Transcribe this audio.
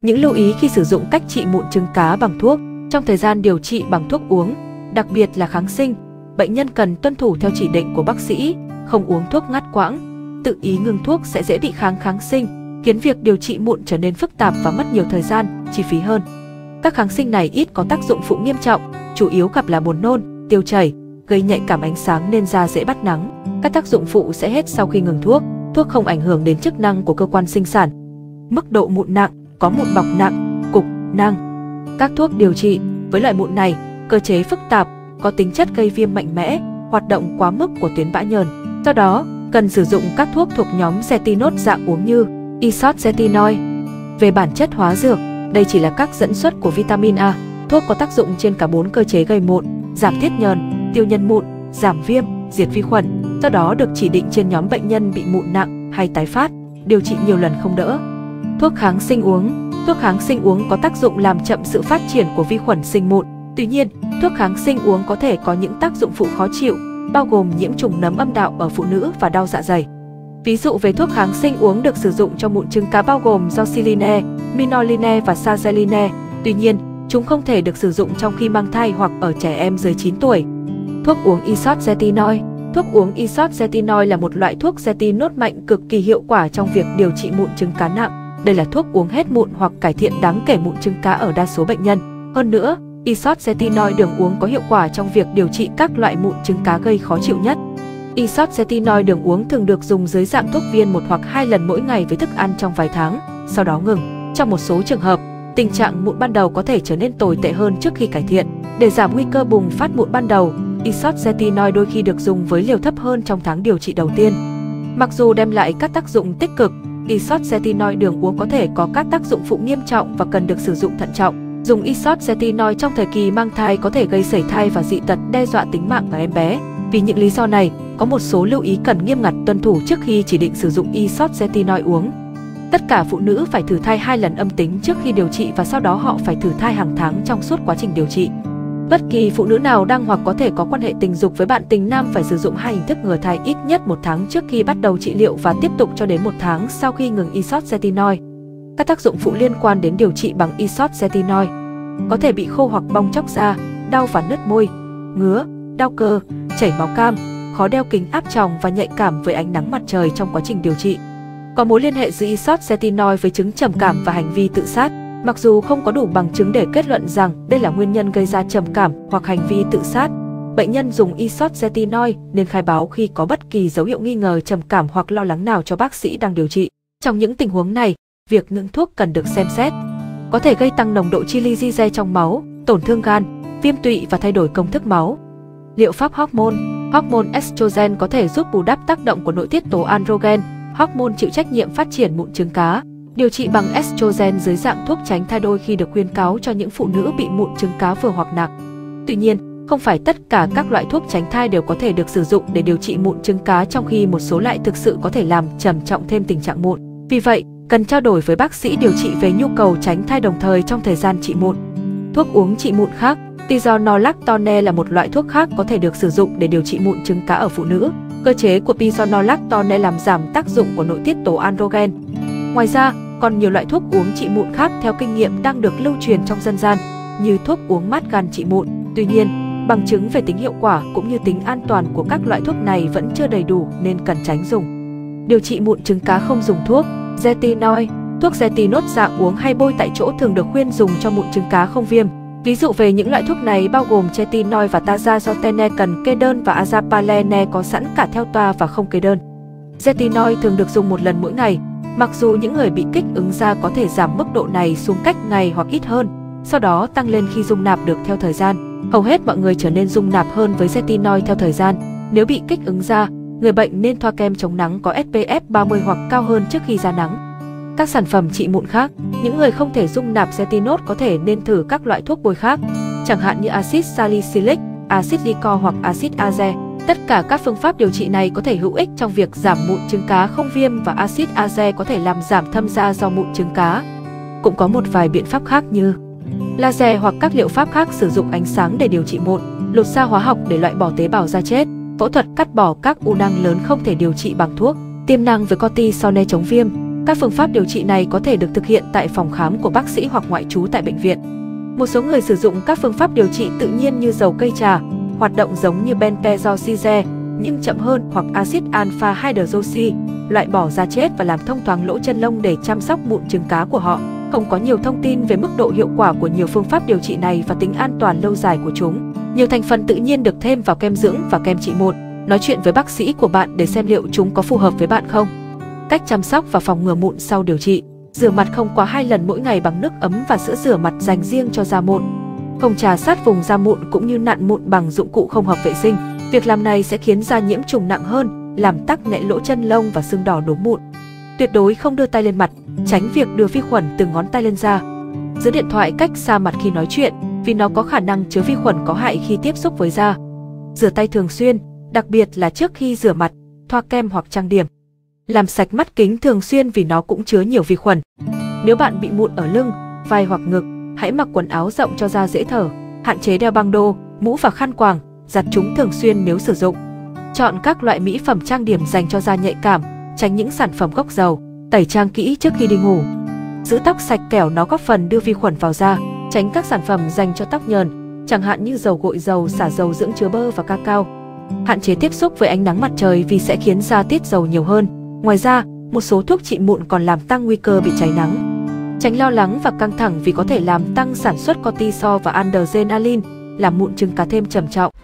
Những lưu ý khi sử dụng cách trị mụn trứng cá bằng thuốc. Trong thời gian điều trị bằng thuốc uống, đặc biệt là kháng sinh, bệnh nhân cần tuân thủ theo chỉ định của bác sĩ, không uống thuốc ngắt quãng. Tự ý ngừng thuốc sẽ dễ bị kháng sinh, khiến việc điều trị mụn trở nên phức tạp và mất nhiều thời gian, chi phí hơn. Các kháng sinh này ít có tác dụng phụ nghiêm trọng, chủ yếu gặp là buồn nôn, tiêu chảy, gây nhạy cảm ánh sáng nên da dễ bắt nắng. Các tác dụng phụ sẽ hết sau khi ngừng thuốc. Thuốc không ảnh hưởng đến chức năng của cơ quan sinh sản. Mức độ mụn nặng, có mụn bọc nặng, cục, nang. Các thuốc điều trị với loại mụn này, cơ chế phức tạp, có tính chất gây viêm mạnh mẽ, hoạt động quá mức của tuyến bã nhờn. Do đó, cần sử dụng các thuốc thuộc nhóm retinol dạng uống như isotretinoin. Về bản chất hóa dược, đây chỉ là các dẫn xuất của vitamin A. Thuốc có tác dụng trên cả 4 cơ chế gây mụn, giảm tiết nhờn, tiêu nhân mụn, giảm viêm, diệt vi khuẩn. Do đó được chỉ định trên nhóm bệnh nhân bị mụn nặng hay tái phát, điều trị nhiều lần không đỡ. Thuốc kháng sinh uống. Thuốc kháng sinh uống có tác dụng làm chậm sự phát triển của vi khuẩn sinh mụn. Tuy nhiên, thuốc kháng sinh uống có thể có những tác dụng phụ khó chịu, bao gồm nhiễm trùng nấm âm đạo ở phụ nữ và đau dạ dày. Ví dụ về thuốc kháng sinh uống được sử dụng cho mụn trứng cá bao gồm doxyline, minoline và sarzeline. Tuy nhiên, chúng không thể được sử dụng trong khi mang thai hoặc ở trẻ em dưới 9 tuổi. Thuốc uống isotretinoin. Thuốc uống isotretinoin là một loại thuốc retinol mạnh cực kỳ hiệu quả trong việc điều trị mụn trứng cá nặng. Đây là thuốc uống hết mụn hoặc cải thiện đáng kể mụn trứng cá ở đa số bệnh nhân. Hơn nữa, isotretinoin đường uống có hiệu quả trong việc điều trị các loại mụn trứng cá gây khó chịu nhất. Isotretinoin đường uống thường được dùng dưới dạng thuốc viên 1 hoặc 2 lần mỗi ngày với thức ăn trong vài tháng, sau đó ngừng. Trong một số trường hợp, tình trạng mụn ban đầu có thể trở nên tồi tệ hơn trước khi cải thiện. Để giảm nguy cơ bùng phát mụn ban đầu, isotretinoin đôi khi được dùng với liều thấp hơn trong tháng điều trị đầu tiên. Mặc dù đem lại các tác dụng tích cực, isotretinoin đường uống có thể có các tác dụng phụ nghiêm trọng và cần được sử dụng thận trọng. Dùng isotretinoin trong thời kỳ mang thai có thể gây sảy thai và dị tật đe dọa tính mạng của em bé. Vì những lý do này, có một số lưu ý cần nghiêm ngặt tuân thủ trước khi chỉ định sử dụng isotretinoin uống. Tất cả phụ nữ phải thử thai 2 lần âm tính trước khi điều trị và sau đó họ phải thử thai hàng tháng trong suốt quá trình điều trị. Bất kỳ phụ nữ nào đang hoặc có thể có quan hệ tình dục với bạn tình nam phải sử dụng 2 hình thức ngừa thai ít nhất 1 tháng trước khi bắt đầu trị liệu và tiếp tục cho đến 1 tháng sau khi ngừng isotretinoin. Các tác dụng phụ liên quan đến điều trị bằng isotretinoin có thể bị khô hoặc bong chóc da, đau và nứt môi, ngứa, đau cơ, chảy máu cam, khó đeo kính áp tròng và nhạy cảm với ánh nắng mặt trời trong quá trình điều trị. Có mối liên hệ giữa isotretinoin với chứng trầm cảm và hành vi tự sát. Mặc dù không có đủ bằng chứng để kết luận rằng đây là nguyên nhân gây ra trầm cảm hoặc hành vi tự sát, bệnh nhân dùng isotretinoin nên khai báo khi có bất kỳ dấu hiệu nghi ngờ trầm cảm hoặc lo lắng nào cho bác sĩ đang điều trị. Trong những tình huống này, việc ngừng thuốc cần được xem xét. Có thể gây tăng nồng độ chilizyge trong máu, tổn thương gan, viêm tụy và thay đổi công thức máu. Liệu pháp hormone. Hormone estrogen có thể giúp bù đắp tác động của nội tiết tố androgen, hormone chịu trách nhiệm phát triển mụn trứng cá. Điều trị bằng estrogen dưới dạng thuốc tránh thai đôi khi được khuyến cáo cho những phụ nữ bị mụn trứng cá vừa hoặc nặng. Tuy nhiên, không phải tất cả các loại thuốc tránh thai đều có thể được sử dụng để điều trị mụn trứng cá, trong khi một số loại thực sự có thể làm trầm trọng thêm tình trạng mụn. Vì vậy, cần trao đổi với bác sĩ điều trị về nhu cầu tránh thai đồng thời trong thời gian trị mụn. Thuốc uống trị mụn khác. Pizonolactone là một loại thuốc khác có thể được sử dụng để điều trị mụn trứng cá ở phụ nữ. Cơ chế của pizonolactone làm giảm tác dụng của nội tiết tố androgen. Ngoài ra, còn nhiều loại thuốc uống trị mụn khác theo kinh nghiệm đang được lưu truyền trong dân gian, như thuốc uống mát gan trị mụn. Tuy nhiên, bằng chứng về tính hiệu quả cũng như tính an toàn của các loại thuốc này vẫn chưa đầy đủ nên cần tránh dùng. Điều trị mụn trứng cá không dùng thuốc. Retinoid. Thuốc retinol dạng uống hay bôi tại chỗ thường được khuyên dùng cho mụn trứng cá không viêm. Ví dụ về những loại thuốc này bao gồm tretinoin và tazarotene cần kê đơn và azapalene có sẵn cả theo toa và không kê đơn. Retinoid thường được dùng 1 lần mỗi ngày. Mặc dù những người bị kích ứng da có thể giảm mức độ này xuống cách ngày hoặc ít hơn, sau đó tăng lên khi dung nạp được theo thời gian. Hầu hết mọi người trở nên dung nạp hơn với retinoid theo thời gian. Nếu bị kích ứng da, người bệnh nên thoa kem chống nắng có SPF 30 hoặc cao hơn trước khi ra nắng. Các sản phẩm trị mụn khác. Những người không thể dung nạp retinol có thể nên thử các loại thuốc bôi khác, chẳng hạn như axit salicylic, axit lycor hoặc axit aze. Tất cả các phương pháp điều trị này có thể hữu ích trong việc giảm mụn trứng cá không viêm và axit aze có thể làm giảm thâm da do mụn trứng cá. Cũng có một vài biện pháp khác như laser hoặc các liệu pháp khác sử dụng ánh sáng để điều trị mụn, lột da hóa học để loại bỏ tế bào da chết, phẫu thuật cắt bỏ các u nang lớn không thể điều trị bằng thuốc, tiêm năng với cortisone chống viêm. Các phương pháp điều trị này có thể được thực hiện tại phòng khám của bác sĩ hoặc ngoại trú tại bệnh viện. Một số người sử dụng các phương pháp điều trị tự nhiên như dầu cây trà, hoạt động giống như benpezoxide nhưng chậm hơn, hoặc axit alpha hydroxy, loại bỏ da chết và làm thông thoáng lỗ chân lông để chăm sóc mụn trứng cá của họ. Không có nhiều thông tin về mức độ hiệu quả của nhiều phương pháp điều trị này và tính an toàn lâu dài của chúng. Nhiều thành phần tự nhiên được thêm vào kem dưỡng và kem trị mụn. Nói chuyện với bác sĩ của bạn để xem liệu chúng có phù hợp với bạn không. Cách chăm sóc và phòng ngừa mụn sau điều trị. Rửa mặt không quá 2 lần mỗi ngày bằng nước ấm và sữa rửa mặt dành riêng cho da mụn. Không chà sát vùng da mụn cũng như nặn mụn bằng dụng cụ không hợp vệ sinh. Việc làm này sẽ khiến da nhiễm trùng nặng hơn, làm tắc nghẽn lỗ chân lông và sưng đỏ đốm mụn. Tuyệt đối không đưa tay lên mặt, tránh việc đưa vi khuẩn từ ngón tay lên da. Giữ điện thoại cách xa mặt khi nói chuyện, vì nó có khả năng chứa vi khuẩn có hại khi tiếp xúc với da. Rửa tay thường xuyên, đặc biệt là trước khi rửa mặt, thoa kem hoặc trang điểm. Làm sạch mắt kính thường xuyên vì nó cũng chứa nhiều vi khuẩn. Nếu bạn bị mụn ở lưng, vai hoặc ngực, hãy mặc quần áo rộng cho da dễ thở. Hạn chế đeo băng đô, mũ và khăn quàng, giặt chúng thường xuyên nếu sử dụng. Chọn các loại mỹ phẩm trang điểm dành cho da nhạy cảm, tránh những sản phẩm gốc dầu. Tẩy trang kỹ trước khi đi ngủ. Giữ tóc sạch kẻo nó góp phần đưa vi khuẩn vào da. Tránh các sản phẩm dành cho tóc nhờn, chẳng hạn như dầu gội dầu, xả dầu dưỡng chứa bơ và cacao. Hạn chế tiếp xúc với ánh nắng mặt trời vì sẽ khiến da tiết dầu nhiều hơn. Ngoài ra, một số thuốc trị mụn còn làm tăng nguy cơ bị cháy nắng. Tránh lo lắng và căng thẳng vì có thể làm tăng sản xuất cortisol và adrenaline, làm mụn trứng cá thêm trầm trọng.